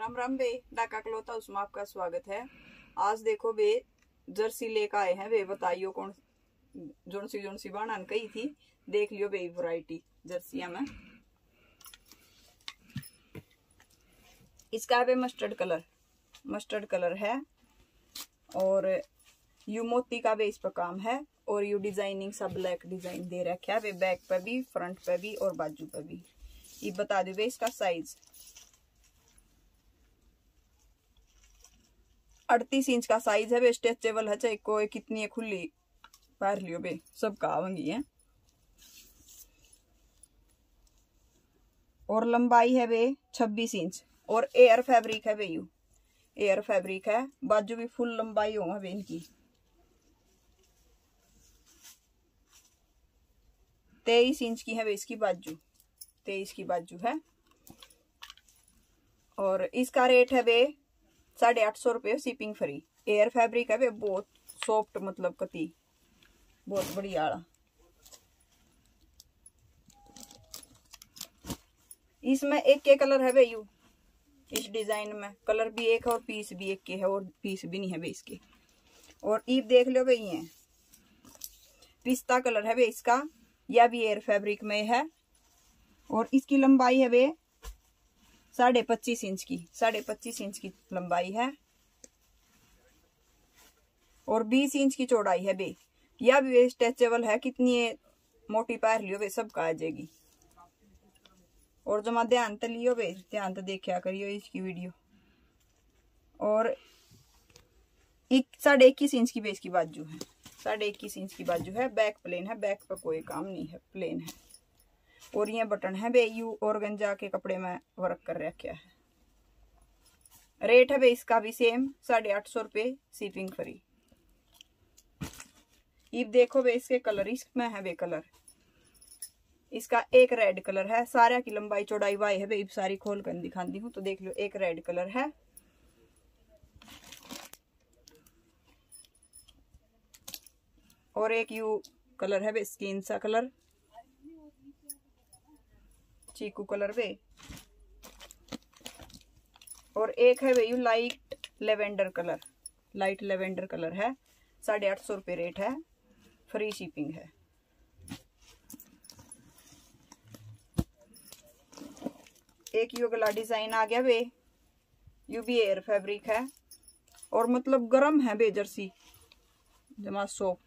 राम राम बे, डाका cloth house में आपका स्वागत है। आज देखो बे जर्सी लेकर आए हैं। वे बताइयो कौन जोन सी बनान कही थी, देख लियो बे वैरायटी जर्सिया में। इसका बे मस्टर्ड कलर है और यू मोती का बे इस पर काम है और यू डिजाइनिंग सब ब्लैक डिजाइन दे रखा है। वे बैक पे भी, फ्रंट पे भी और बाजू पे भी। ये बता दो बे इसका साइज 38 इंच का साइज है बे। स्ट्रेचेबल है, चाहे कोई कितनी है खुली पैर लियो बे, सब का आवेंगी है। और लंबाई है बे 26 इंच और एयर फैब्रिक है बे। यू एयर फैब्रिक है। बाजू भी फुल लंबाई होगा बे इनकी। 23 इंच की है बे इसकी बाजू, 23 की बाजू है। और इसका रेट है बे 850 रुपये शिपिंग फ्री। एयर फैब्रिक है बे, बहुत सॉफ्ट, मतलब कति बहुत बढ़िया वाला। इसमें एक के कलर है बे यू, इस डिजाइन में कलर भी एक है और पीस भी एक के है और पीस भी नहीं है बे इसके। और ईब देख लो बे, ये पिस्ता कलर है बे इसका, यह भी एयर फैब्रिक में है। और इसकी लंबाई है बे 25.5 इंच की, 25.5 इंच की लंबाई है और 20 इंच की चौड़ाई है बे। यह भी स्ट्रेचेबल है, कितनी मोटी पैर लियो बे सब का आ जाएगी। और जमा ध्यान तो लियो बे, ध्यान तो देखा करियो इसकी वीडियो। और 21.5 इंच की बे इसकी बाजू है, 21.5 इंच की बाजू है। बैक प्लेन है, बैक पर कोई काम नहीं है, प्लेन है। और ये बटन है बे यू ऑर्गेन्जा के कपड़े में वर्क कर रखा है। रेट है बे इसका भी सेम 850 रुपये शिपिंग फ्री। ये देखो बे इसके कलर, इसमें है बे कलर। इसका एक रेड कलर है, सारा की लंबाई चौड़ाई वाई है बे। इब सारी खोल कर दिखाती हूँ तो देख लो। एक रेड कलर है और एक यू कलर है बे, स्किन सा कलर, चीकू कलर बे। और एक है बे यू light lavender colour, light lavender colour है। 850 रुपये रेट है, फ्री शिपिंग है। एक यू गला डिजाइन आ गया बे, यू भी एयर फैब्रिक है और मतलब गर्म है बे जर्सी, जमा सॉफ्ट।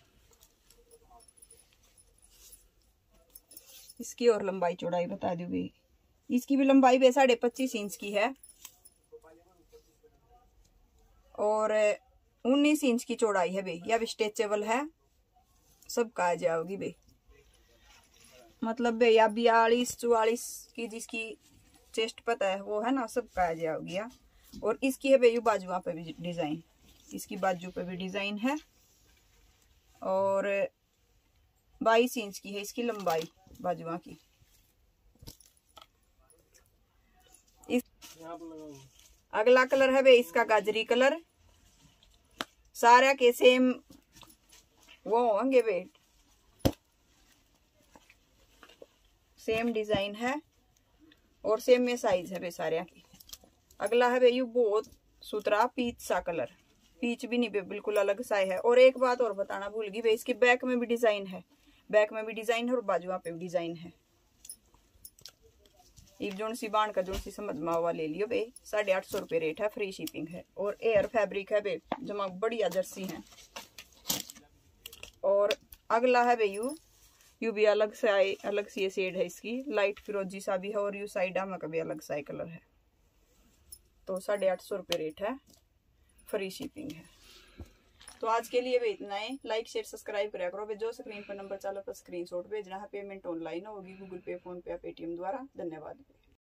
इसकी और लंबाई चौड़ाई बता दू बे, इसकी भी लंबाई बे 25.5 इंच की है और 19 इंच की चौड़ाई है बे। यह भी स्ट्रेचेबल है, सब का आ जाओगी बे। मतलब बे या 42-44 की जिसकी चेस्ट पता है वो है ना, सब का आ जाओगी। और इसकी है बे यू बाजुआ पे भी डिजाइन, इसकी बाजू पे भी डिजाइन है और 22 इंच की है इसकी लंबाई बाजुआ की। अगला कलर है बे इसका गाजरी कलर। सारा के सेम वो होंगे बे, सेम डिजाइन है और सेम में साइज है बे सारे की। अगला है बे यू बहुत सुथरा पीच सा कलर, पीच भी नहीं बे, बिल्कुल अलग सा है। और एक बात और बताना भूल गई बे, इसके बैक में भी डिजाइन है, बैक में भी डिजाइन है और बाजुआ पे भी डिजाइन है। एक जोन सी बाण का जोन सी समझ मावा ले लियो बे। 850 रुपये रेट है, फ्री शिपिंग है। और एयर फैब्रिक है बे, जमा बढ़िया जर्सी है। और अगला है बे यू भी अलग सी शेड है इसकी, लाइट फिरोजी सा भी है और यू साइडा में का भी अलग सा कलर है। तो 850 रुपये रेट है, फ्री शिपिंग है। तो आज के लिए भी इतना है। लाइक शेयर सब्सक्राइब करा करो बे। जो स्क्रीन पर नंबर चला तो स्क्रीनशॉट भेजना है। पेमेंट ऑनलाइन होगी, गूगल पे, फोन पे या पेटीएम द्वारा। धन्यवाद।